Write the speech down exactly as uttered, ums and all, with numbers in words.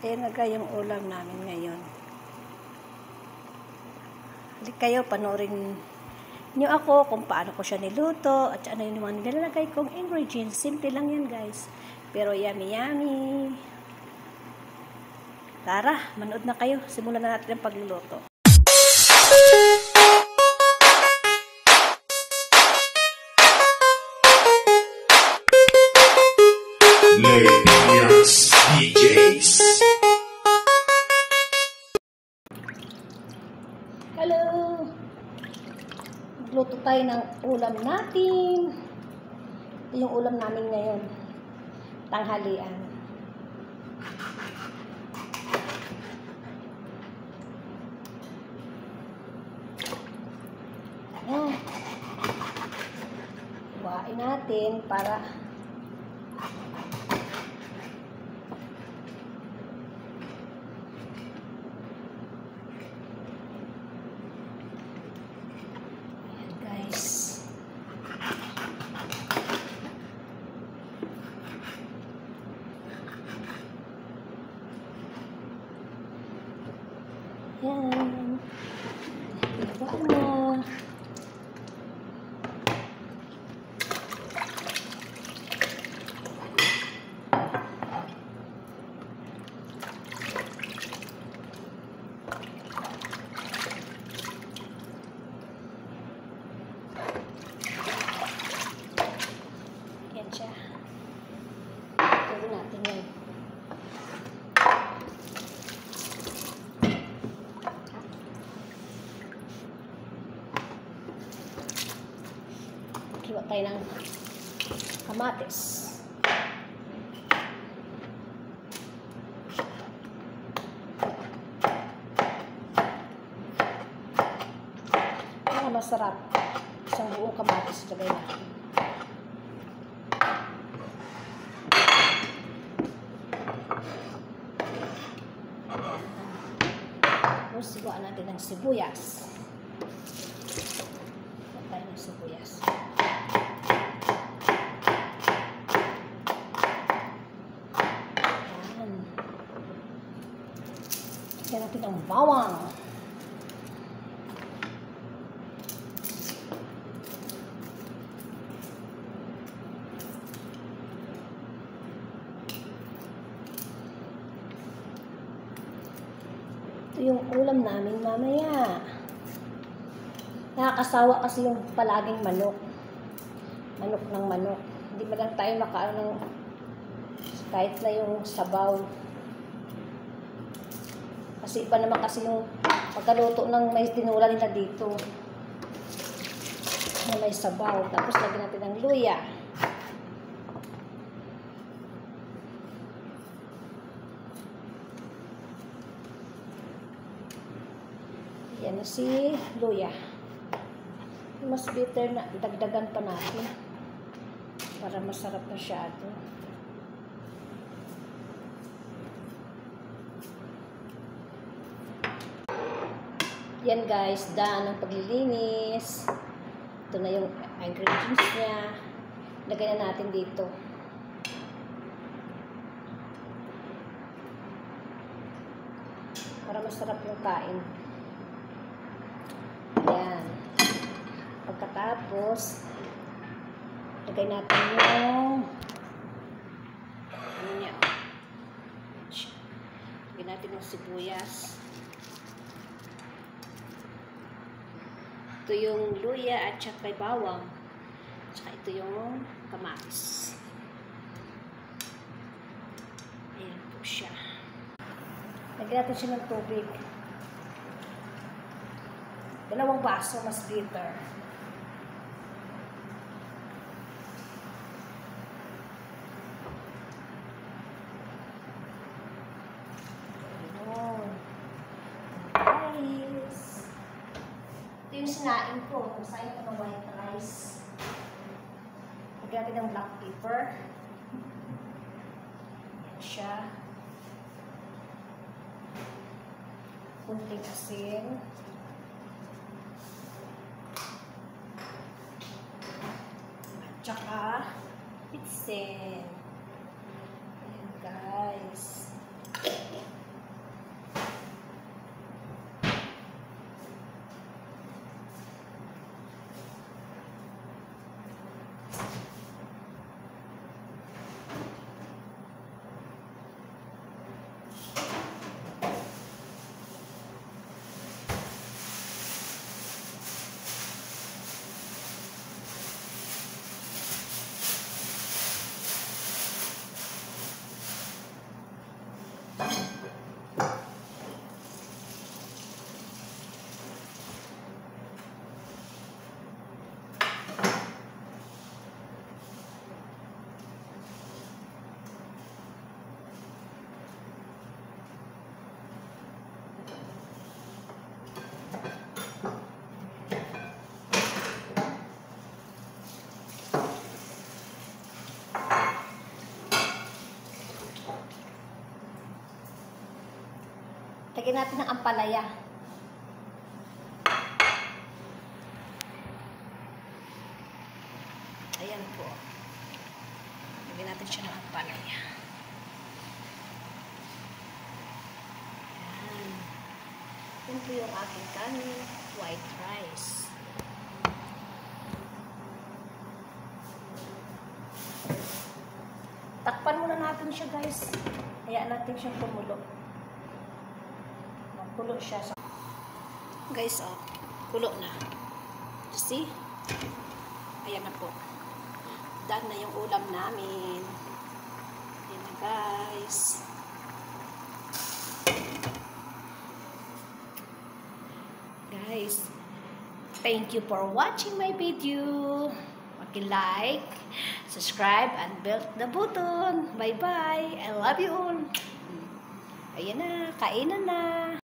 Ayan na guys yung ulam namin ngayon. Halik kayo, panoorin nyo ako kung paano ko siya niluto at ano yung mga nilalagay kong ingredients. Simple lang yan guys. Pero yummy yummy. Tara, manood na kayo. Simulan na natin ang pagluluto. Ladies D Js. Hello! Magluto tayo ng ulam natin. Ito yung ulam namin ngayon. Tanghalian. Ayan. Buhain natin para yan. Diba na? Yan siya. Tuloy natin yan. Kiwa tayo ng kamatis. Para masarap. Isang buong kamatis lagay natin. Tapos sibuan natin ng sibuyas. Sibuan tayo ng sibuyas. Lagyan natin ang bawang. Ito yung ulam namin mamaya. Nakakasawa kasi yung palaging manok. Manok ng manok. Hindi ba lang tayo makaano ng kahit na yung sabaw. Kasi iba naman kasi yung pagkaluto ng may tinula nila dito. Na may sabaw. Tapos lagyan natin ng luya. Yan na si luya. Mas bitter na dagdagan pa natin. Para masarap masyado. Yan guys, daan ang paglilinis. Ito na yung ingredients niya. Lagay na natin dito. Para masarap yung kain. Yan. Pagkatapos, lagay natin yung ano niya. Lagay natin yung sibuyas. Ito yung luya at saka may bawang. Tsaka ito yung kamatis. Ayan po siya. Lagyan natin siya ng tubig. Dalawang baso, mas bitter. Ito yung sinain ko. Masahin ko ng white rice. Lagyan natin ng black pepper. Yan siya. Kunting asin. At saka pitsin. Ayan guys. Lagyan natin ng ampalaya. Ayan po. Lagyan natin siya ng ampalaya. Ayan. Yan po yung aking kanin, white rice. Takpan muna natin siya, guys. Hayaan natin siyang kumulo. Magkulo siya. Sa guys, oh, kulo na. See? Ayan na po. Done na yung ulam namin. Ayan na, guys. Guys, thank you for watching my video. Like, subscribe, and bell the button. Bye-bye. I love you all. Ayan na, kainan na.